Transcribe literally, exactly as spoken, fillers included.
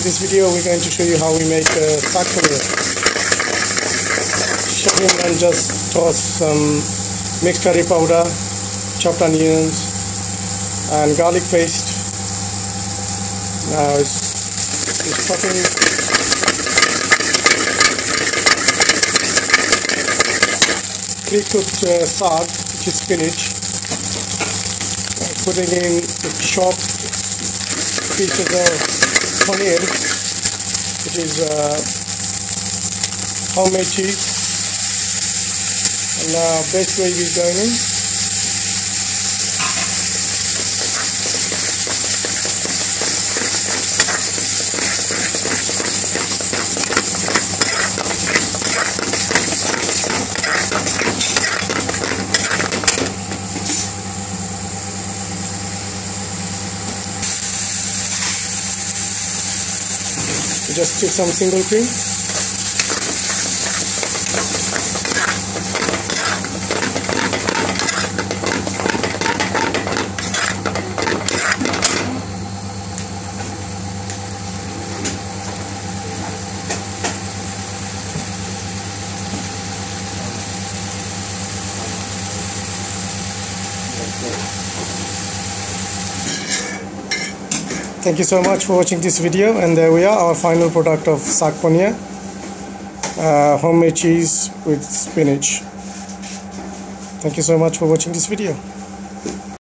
In this video we're going to show you how we make uh, saag paneer. Chop in and just toss some mixed curry powder, chopped onions and garlic paste. Now it's, it's chopping pre-cooked uh, saag, which is spinach, putting in the chopped pieces of paneer, which is uh, homemade cheese, and now base gravy is going in. Just do some single cream. Thank you so much for watching this video, and there we are, our final product of saag paneer, uh, homemade cheese with spinach. Thank you so much for watching this video.